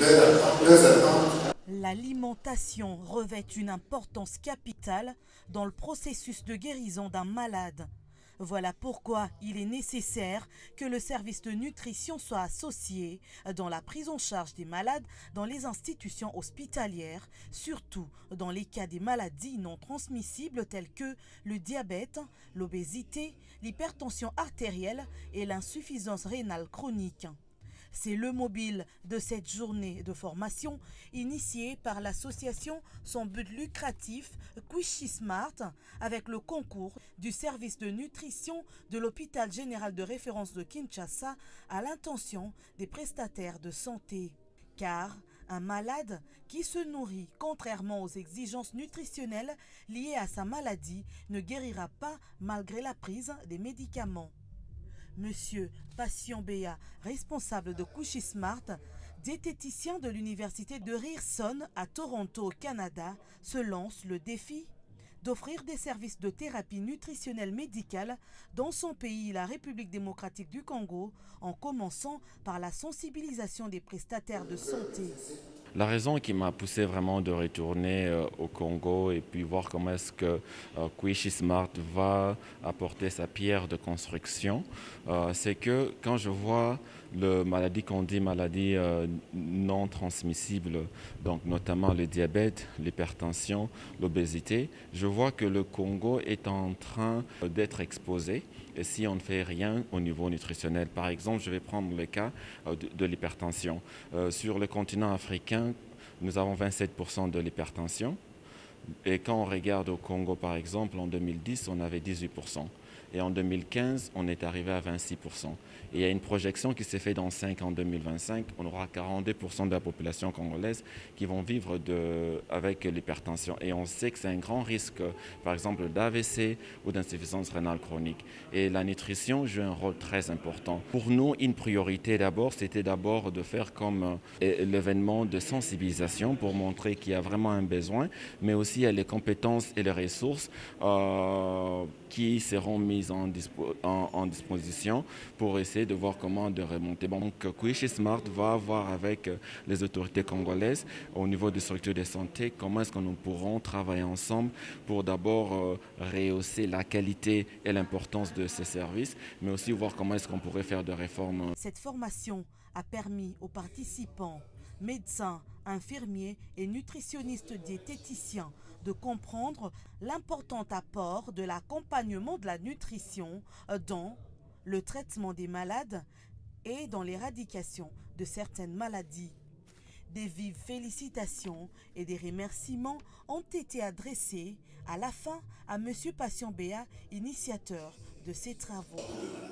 leurs attentes. L'alimentation revêt une importance capitale dans le processus de guérison d'un malade. Voilà pourquoi il est nécessaire que le service de nutrition soit associé dans la prise en charge des malades dans les institutions hospitalières, surtout dans les cas des maladies non transmissibles telles que le diabète, l'obésité, l'hypertension artérielle et l'insuffisance rénale chronique. C'est le mobile de cette journée de formation initiée par l'association sans but lucratif Kwishi Smart avec le concours du service de nutrition de l'hôpital général de référence de Kinshasa à l'intention des prestataires de santé. Car un malade qui se nourrit contrairement aux exigences nutritionnelles liées à sa maladie ne guérira pas malgré la prise des médicaments. Monsieur Patient Béa, responsable de Kwishi Smart, diététicien de l'université de Ryerson à Toronto au Canada, se lance le défi d'offrir des services de thérapie nutritionnelle médicale dans son pays, la République démocratique du Congo, en commençant par la sensibilisation des prestataires de santé. La raison qui m'a poussé vraiment de retourner au Congo et puis voir comment est-ce que Kwishi Smart va apporter sa pierre de construction, c'est que quand je vois le maladie qu'on dit maladie non transmissible, donc notamment le diabète, l'hypertension, l'obésité, je vois que le Congo est en train d'être exposé. Et si on ne fait rien au niveau nutritionnel, par exemple, je vais prendre le cas de l'hypertension. Sur le continent africain, nous avons 27% de l'hypertension. Et quand on regarde au Congo, par exemple, en 2010, on avait 18%. Et en 2015, on est arrivé à 26%. Et il y a une projection qui s'est faite dans 5 ans, en 2025, on aura 42% de la population congolaise qui vont vivre avec l'hypertension. Et on sait que c'est un grand risque, par exemple, d'AVC ou d'insuffisance rénale chronique. Et la nutrition joue un rôle très important. Pour nous, une priorité d'abord, c'était d'abord de faire comme l'événement de sensibilisation pour montrer qu'il y a vraiment un besoin, mais aussi il y a les compétences et les ressources qui seront mises en disposition pour essayer de voir comment de remonter. Donc Kwishi Smart va voir avec les autorités congolaises au niveau des structures de santé comment est-ce que nous pourrons travailler ensemble pour d'abord rehausser la qualité et l'importance de ces services, mais aussi voir comment est-ce qu'on pourrait faire des réformes. Cette formation a permis aux participants, médecins, infirmiers et nutritionnistes diététiciens de comprendre l'important apport de l'accompagnement de la nutrition dans le traitement des malades et dans l'éradication de certaines maladies. Des vives félicitations et des remerciements ont été adressés à la fin à M. Patient Béa, initiateur de ces travaux.